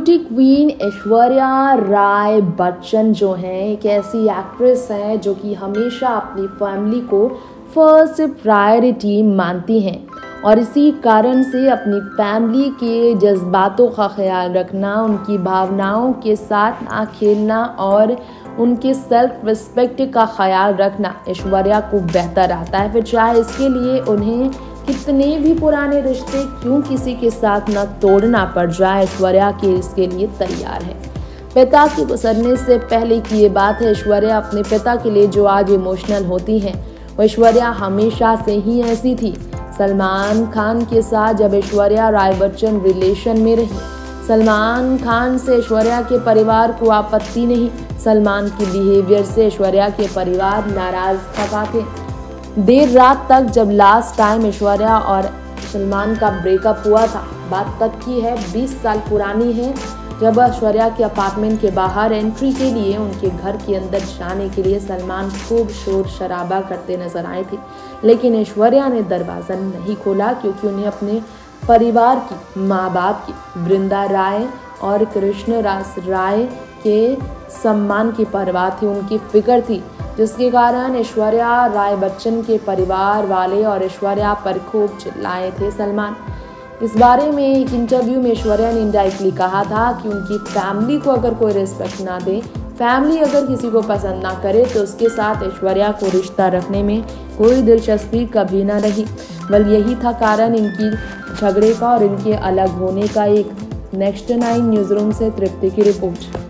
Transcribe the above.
Beauty queen Aishwarya Rai Bachchan जो हैं एक ऐसी एक्ट्रेस है जो कि हमेशा अपनी फैमिली को फर्स्ट प्रायोरिटी मानती हैं और इसी कारण से अपनी फैमिली के जज्बातों का ख्याल रखना, उनकी भावनाओं के साथ ना खेलना और उनके सेल्फ रिस्पेक्ट का ख्याल रखना ऐश्वर्या को बेहतर आता है। फिर चाहे इसके लिए उन्हें कितने भी पुराने रिश्ते क्यों किसी के साथ न तोड़ना पड़ जाए, ऐश्वर्या के इसके लिए तैयार है। पिता के गुजरने से पहले की ये बात है, ऐश्वर्या अपने पिता के लिए जो आज इमोशनल होती हैं, वो ऐश्वर्या हमेशा से ही ऐसी थी। सलमान खान के साथ जब ऐश्वर्या राय बच्चन रिलेशन में रही, सलमान खान से ऐश्वर्या के परिवार को आपत्ति नहीं, सलमान की बिहेवियर से ऐश्वर्या के परिवार नाराज थे। देर रात तक जब लास्ट टाइम ऐश्वर्या और सलमान का ब्रेकअप हुआ था, बात तब की है 20 साल पुरानी है, जब ऐश्वर्या के अपार्टमेंट के बाहर एंट्री के लिए उनके घर के अंदर जाने के लिए सलमान खूब शोर शराबा करते नजर आए थे, लेकिन ऐश्वर्या ने दरवाज़ा नहीं खोला क्योंकि उन्हें अपने परिवार की, माँ बाप की, वृंदा राय और कृष्ण राय के सम्मान की परवाह थी, उनकी फिक्र थी, जिसके कारण ऐश्वर्या राय बच्चन के परिवार वाले और ऐश्वर्या पर खूब चिल्लाए थे सलमान। इस बारे में एक इंटरव्यू में ऐश्वर्या ने इनडायरेक्टली कहा था कि उनकी फैमिली को अगर कोई रिस्पेक्ट ना दे, फैमिली अगर किसी को पसंद ना करे तो उसके साथ ऐश्वर्या को रिश्ता रखने में कोई दिलचस्पी कभी ना रही। बल यही था कारण इनकी झगड़े का और इनके अलग होने का। एक नेक्स्ट 9 न्यूज़ रूम से तृप्ति की रिपोर्ट।